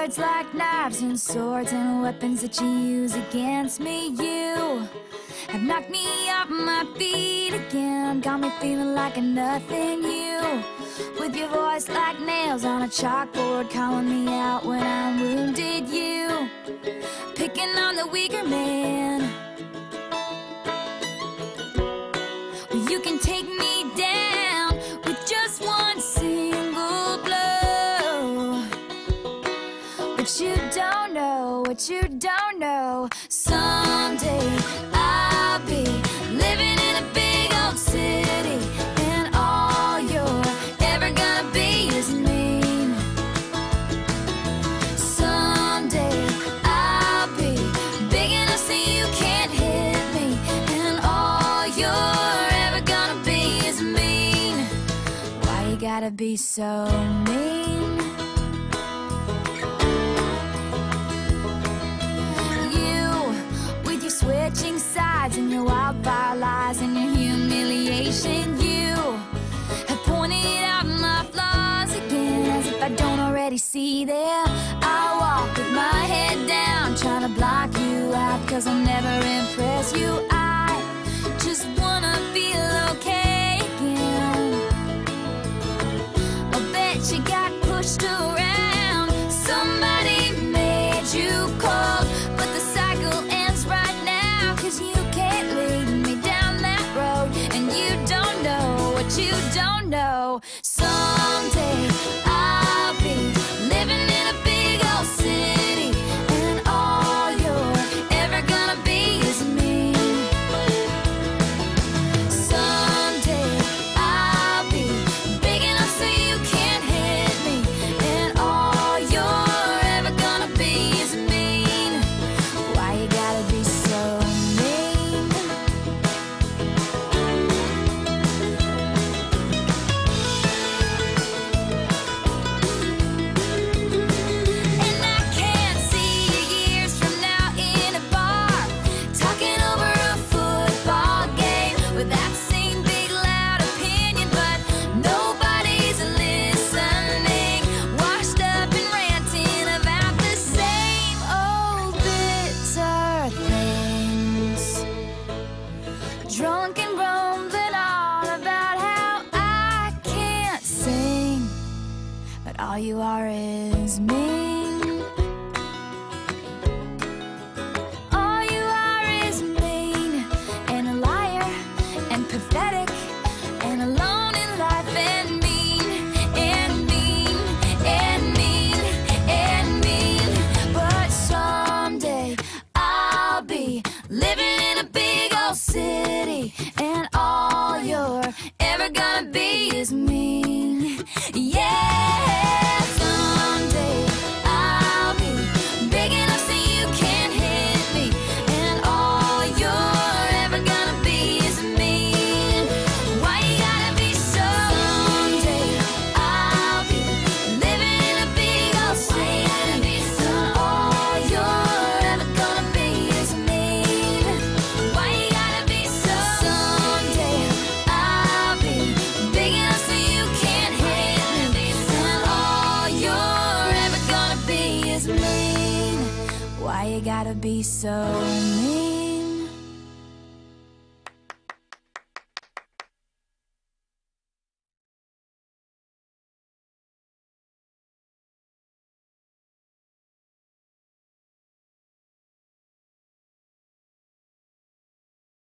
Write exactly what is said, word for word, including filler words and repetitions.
words like knives and swords and weapons that you use against me. You have knocked me off my feet again, got me feeling like a nothing. You, with your voice like nails on a chalkboard, calling me out when I'm wounded. You, picking on the weaker man. Well, you can take me down with just one single blow. But you don't know what you don't know. Someday I'll be living in a big old city, and all you're ever gonna be is mean. Someday I'll be big enough so you can't hit me, and all you're ever gonna be is mean. Why you gotta be so mean? Switching sides and your wildfire lies and your humiliation. You have pointed out my flaws again, as if I don't already see them. I walk with my head down, trying to block you out, cause I'll never impress you. I just wanna feel okay again. I bet you got pushed around, somebody made you cold, but the cycle ends right now, cause you can't lead me down that road, and you don't know what you don't know. Someday I'll be living in a big old city, and all you're ever gonna be is me. Someday I'll be big enough so you can't hit me, and all you're ever gonna be is mean. Why you gotta be so mean? And I can't see you years from now in a bar, talking over a football game with that same big loud opinion, but nobody's listening, washed up and ranting about the same old bitter things, drunk and rumbling on about how I can't sing, but all you are is mean. All you are is mean, and a liar, and pathetic, and alone in life, and mean, and mean, and mean, and mean. But someday I'll be living in a big old city, and all you're ever gonna be is mean. Yeah, someday I'll be big enough so you can't hit me, and all you're ever gonna be is mean. Why you gotta be so? Someday I'll be living in a big old city, and all you're ever gonna be is mean. Why you gotta be so? Someday I'll be big enough so you can't hit me, and all you're ever gonna be is mean. Why you gotta be so mean?